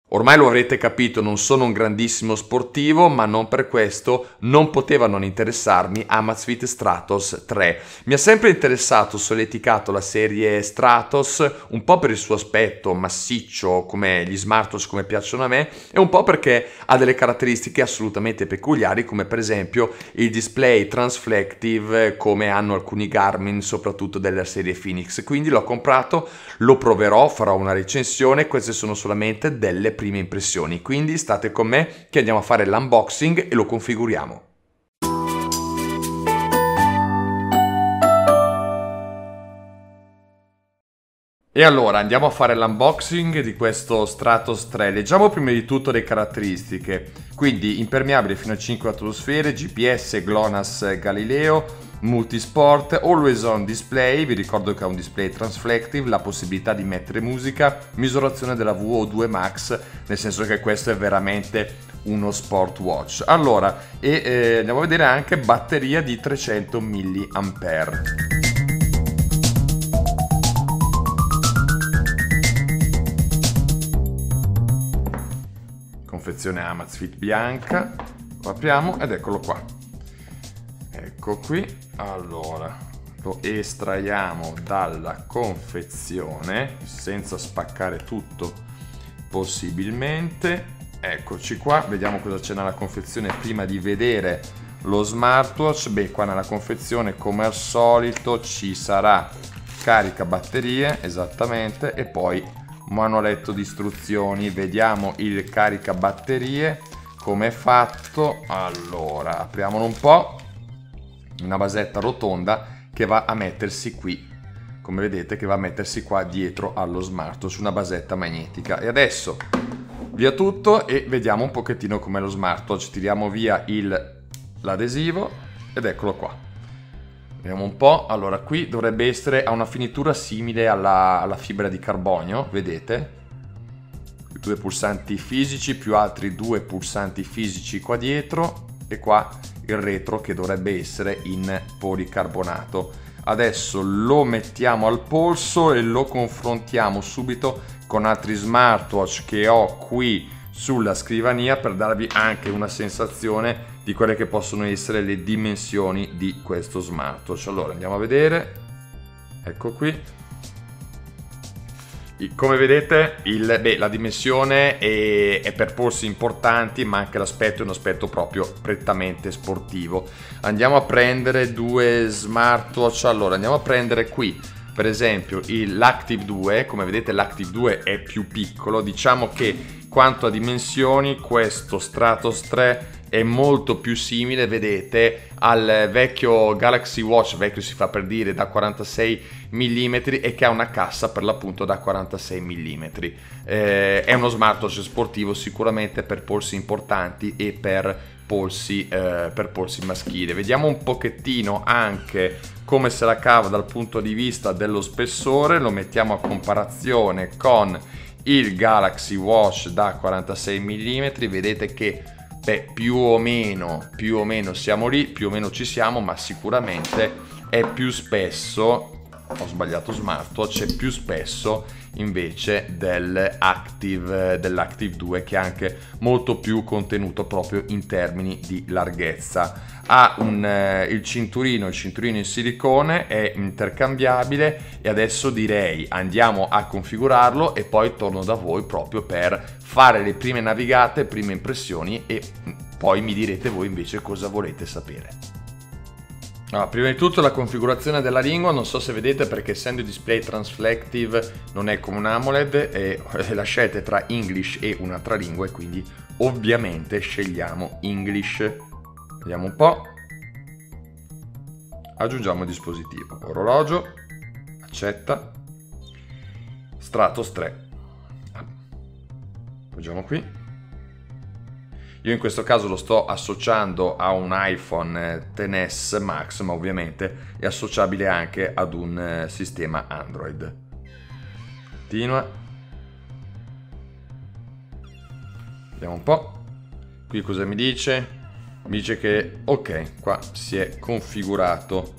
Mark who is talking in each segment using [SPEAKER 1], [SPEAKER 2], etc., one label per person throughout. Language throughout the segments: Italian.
[SPEAKER 1] Ormai lo avrete capito, non sono un grandissimo sportivo, ma non per questo non poteva non interessarmi Amazfit Stratos 3. Mi ha sempre interessato, solleticato la serie Stratos, un po' per il suo aspetto massiccio, come gli smartwatch come piacciono a me, e un po' perché ha delle caratteristiche assolutamente peculiari, come per esempio il display transflective, come hanno alcuni Garmin, soprattutto della serie Phoenix. Quindi l'ho comprato, lo proverò, farò una recensione, queste sono solamente delle prime impressioni, quindi state con me che andiamo a fare l'unboxing e lo configuriamo. E allora andiamo a fare l'unboxing di questo Stratos 3. Leggiamo prima di tutto le caratteristiche. Quindi impermeabile fino a 5 atmosfere, GPS GLONASS Galileo, multisport, always on display, vi ricordo che ha un display transflective, la possibilità di mettere musica, misurazione della VO2 max, nel senso che questo è veramente uno sport watch. Allora, andiamo a vedere anche batteria di 300 mAh. Confezione Amazfit bianca, lo apriamo ed eccolo qua. Ecco qui. Allora, lo estraiamo dalla confezione senza spaccare tutto possibilmente. Eccoci qua, vediamo cosa c'è nella confezione prima di vedere lo smartwatch. Beh, qua nella confezione come al solito ci sarà carica batterie, esattamente, e poi manualetto di istruzioni. Vediamo il carica batterie come è fatto. Allora, apriamolo un po'. Una basetta rotonda che va a mettersi qui, come vedete, che va a mettersi qua dietro allo smartwatch, una basetta magnetica. E adesso via tutto e vediamo un pochettino com'è lo smartwatch. Tiriamo via l'adesivo ed eccolo qua. Vediamo un po'. Allora, qui dovrebbe essere a una finitura simile alla fibra di carbonio, vedete? Due pulsanti fisici più altri due pulsanti fisici qua dietro, e qua il retro che dovrebbe essere in policarbonato. Adesso lo mettiamo al polso e lo confrontiamo subito con altri smartwatch che ho qui sulla scrivania, per darvi anche una sensazione di quelle che possono essere le dimensioni di questo smartwatch. Allora andiamo a vedere, ecco qui. Come vedete la dimensione è per polsi importanti, ma anche l'aspetto è un aspetto proprio prettamente sportivo. Andiamo a prendere due smartwatch. Allora andiamo a prendere qui per esempio l'Active 2. Come vedete l'Active 2 è più piccolo, diciamo che quanto a dimensioni questo Stratos 3 è molto più simile, vedete, al vecchio Galaxy Watch, vecchio si fa per dire, da 46 mm, e che ha una cassa per l'appunto da 46 mm. È uno smartwatch sportivo sicuramente per polsi importanti e per polsi maschili. Vediamo un pochettino anche come se la cava dal punto di vista dello spessore, lo mettiamo a comparazione con il Galaxy Watch da 46 mm, vedete che più o meno siamo lì, più o meno ci siamo, ma sicuramente è più spesso, ho sbagliato smartwatch, è più spesso invece dell'Active 2, che ha anche molto più contenuto proprio in termini di larghezza. Ha il cinturino in silicone, è intercambiabile, e adesso direi andiamo a configurarlo e poi torno da voi proprio per fare le prime navigate, prime impressioni, e poi mi direte voi invece cosa volete sapere. Allora, prima di tutto la configurazione della lingua, non so se vedete, perché essendo il display transflective non è come un AMOLED, e la scelta è tra English e un'altra lingua, e quindi ovviamente scegliamo English. Vediamo un po'. Aggiungiamo il dispositivo. Orologio. Accetta. Stratos 3. Appoggiamo qui. Io in questo caso lo sto associando a un iPhone XS Max, ma ovviamente è associabile anche ad un sistema Android. Continua. Vediamo un po'. Qui cosa mi dice? Mi dice che ok, qua si è configurato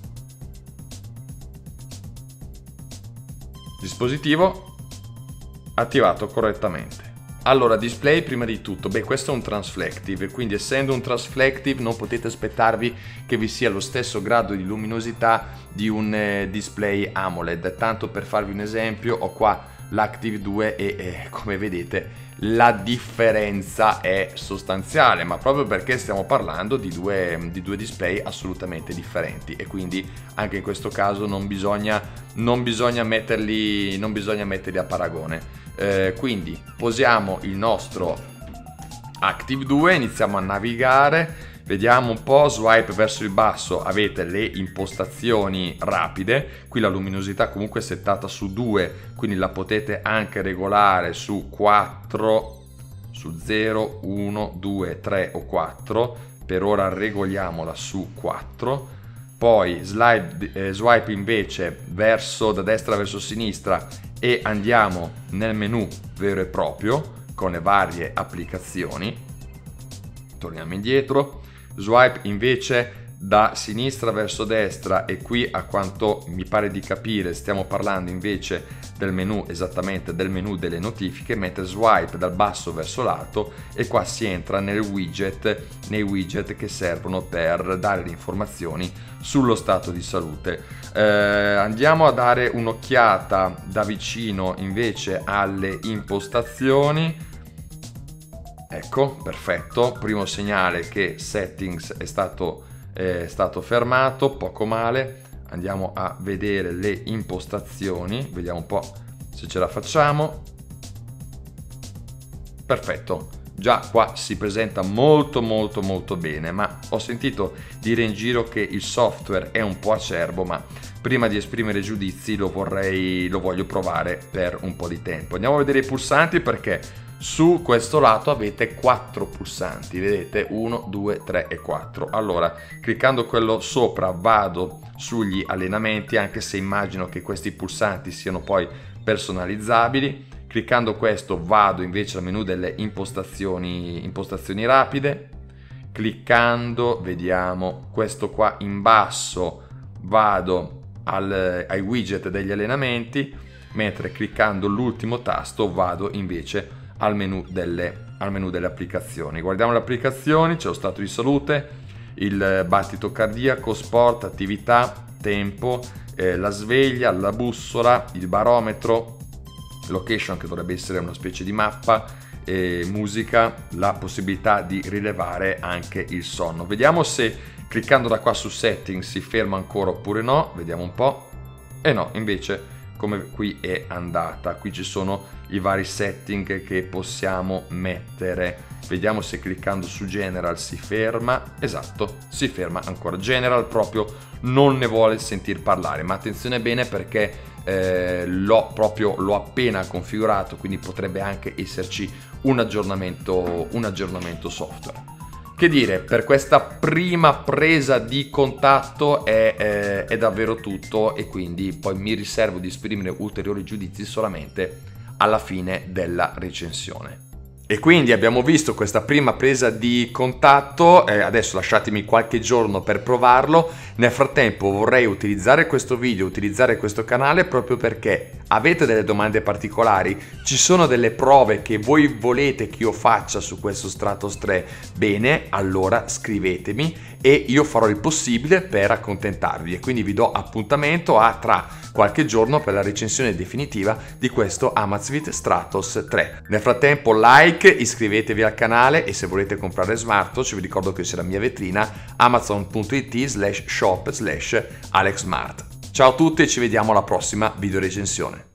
[SPEAKER 1] dispositivo. attivato correttamente. Allora, display prima di tutto, questo è un transflective, quindi essendo un transflective non potete aspettarvi che vi sia lo stesso grado di luminosità di un display AMOLED. Tanto per farvi un esempio, ho qua l'Active 2 e come vedete la differenza è sostanziale, ma proprio perché stiamo parlando di due display assolutamente differenti, e quindi anche in questo caso non bisogna metterli a paragone. Quindi posiamo il nostro Active 2, iniziamo a navigare, vediamo un po', swipe verso il basso, avete le impostazioni rapide, qui la luminosità comunque è settata su 2, quindi la potete anche regolare su 4, su 0, 1, 2, 3 o 4, per ora regoliamola su 4, poi swipe invece da destra verso sinistra e andiamo nel menu vero e proprio con le varie applicazioni, torniamo indietro, swipe invece da sinistra verso destra, e qui a quanto mi pare di capire stiamo parlando invece del menu, esattamente del menu delle notifiche, mentre swipe dal basso verso l'alto e qua si entra nei widget che servono per dare le informazioni sullo stato di salute. Andiamo a dare un'occhiata da vicino invece alle impostazioni. Ecco, perfetto, primo segnale che settings è stato fermato, poco male. Andiamo a vedere le impostazioni, vediamo un po' se ce la facciamo. Perfetto, già qua si presenta molto bene, ma ho sentito dire in giro che il software è un po' acerbo, ma prima di esprimere giudizi lo voglio provare per un po' di tempo. Andiamo a vedere i pulsanti, perché su questo lato avete 4 pulsanti, vedete 1, 2, 3 e 4. Allora, cliccando quello sopra vado sugli allenamenti, anche se immagino che questi pulsanti siano poi personalizzabili. Cliccando questo vado invece al menu delle impostazioni rapide. Cliccando, vediamo questo qua in basso, vado ai widget degli allenamenti, mentre cliccando l'ultimo tasto vado invece al menu delle applicazioni. Guardiamo le applicazioni, c'è lo stato di salute, il battito cardiaco, sport, attività, tempo, la sveglia, la bussola, il barometro, location che dovrebbe essere una specie di mappa, musica, la possibilità di rilevare anche il sonno. Vediamo se cliccando da qua su settings si ferma ancora oppure no, vediamo un po'. E no, invece come qui è andata, qui ci sono i vari setting che possiamo mettere. Vediamo se cliccando su general si ferma. Esatto, si ferma ancora. General proprio non ne vuole sentir parlare, ma attenzione bene perché l'ho appena configurato, quindi potrebbe anche esserci un aggiornamento software. Che dire, per questa prima presa di contatto è davvero tutto, e quindi poi mi riservo di esprimere ulteriori giudizi solamente alla fine della recensione. E quindi abbiamo visto questa prima presa di contatto, adesso lasciatemi qualche giorno per provarlo. Nel frattempo vorrei utilizzare questo video, utilizzare questo canale proprio perché avete delle domande particolari, ci sono delle prove che voi volete che io faccia su questo Stratos 3, bene, allora scrivetemi e io farò il possibile per accontentarvi, e quindi vi do appuntamento a tra qualche giorno per la recensione definitiva di questo Amazfit Stratos 3. Nel frattempo like, iscrivetevi al canale e se volete comprare smartwatch vi ricordo che c'è la mia vetrina amazon.it/shop/alexmart. Ciao a tutti e ci vediamo alla prossima video recensione.